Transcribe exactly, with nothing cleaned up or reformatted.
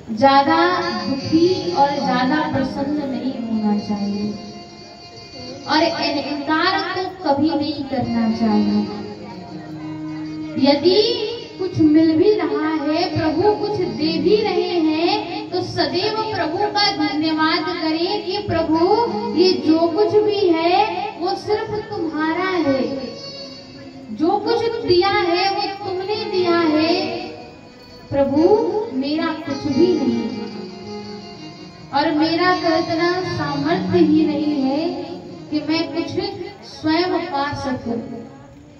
ज्यादा दुखी और ज्यादा प्रसन्न नहीं होना चाहिए और अहंकार को कभी नहीं करना चाहिए। यदि कुछ मिल भी रहा है, प्रभु कुछ दे भी रहे हैं, तो सदैव प्रभु का धन्यवाद करें कि प्रभु ये जो कुछ भी है वो सिर्फ तुम्हारा है, जो कुछ दिया है वो तुमने दिया है प्रभु, मेरा कुछ भी नहीं और मेरा इतना सामर्थ्य ही नहीं है कि मैं कुछ स्वयं पा सकूं।